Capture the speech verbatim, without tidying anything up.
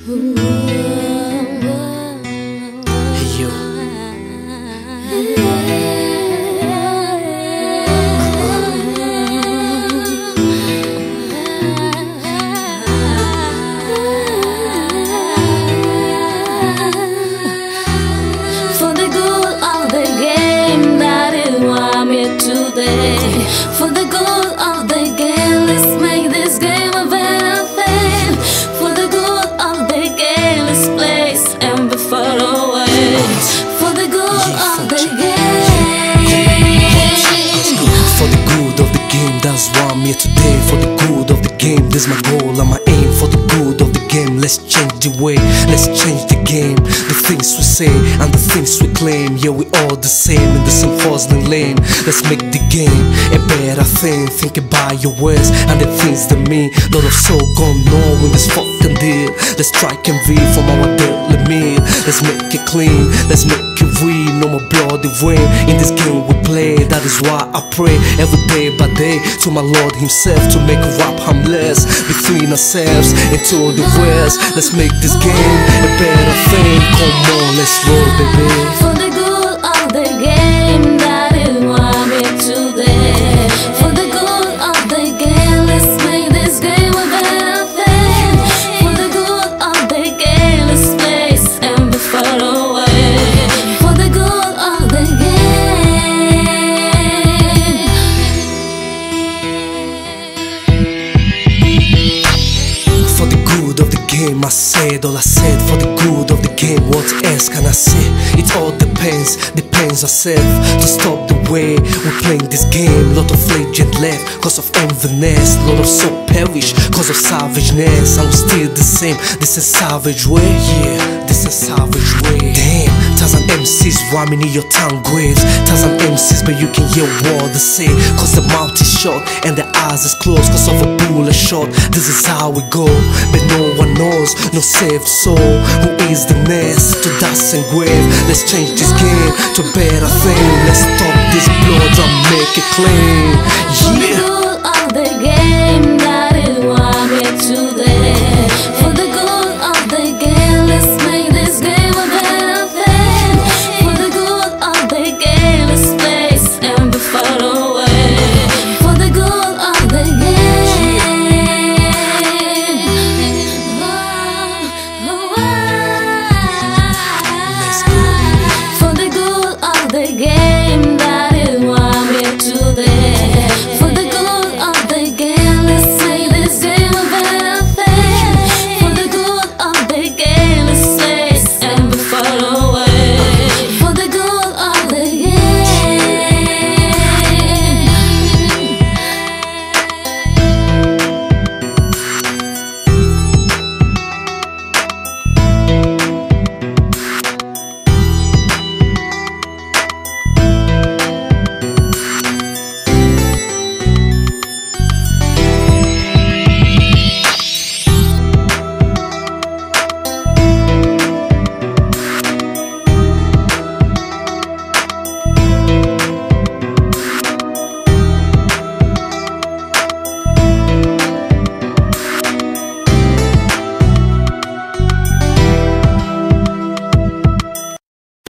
yo. For the good of the game that is why I'm here today. For the good of the game, let's make this game a better thing. For the good of the game, let's play and be far away. For the good of the game. For the good of the game, that's why I'm here today. For the good of the game, this is my goal and my aim. For the good of the game, let's change the way, let's change the game. The things we say and the things we claim, yeah, we all the same in the same hustling lane. Let's make the game a better thing. Think about your words and the things that mean. Lot of soul gone on in this fucking deal. Let's strike and V from our daily meal. Let's make it clean, let's make it real. No more bloody rain in this game we play. That is why I pray every day by day to my Lord himself to make rap harmless between ourselves and to the world. Let's make this game a better thing. Come on, let's roll, baby. For the good of the game, that is why I'm here today. For the good of the game, let's make this game a better thing. For the good of the game, let's play and be far away. For the good of the game. For the good of the game, I said all I said. For the good of the game, what else can I say? It all depends, depends ourselves to stop the way we're playing this game. Lot of legend left cause of enviness. Lot of soul perish cause of savageness. And we're still the same, this is savage way. Yeah, this is savage way. Damn, thousand M Cs rhyming in your tongue graves. Thousand M Cs but you can hear what they say. Cause the mouth is short and the eyes is closed cause of a bullet shot. This is how we go, but no one knows, no safe soul. Who is the next to dust and grave? Let's change this game to a better thing. Let's stop this blood and make it clean. For the Yeah. good of the game.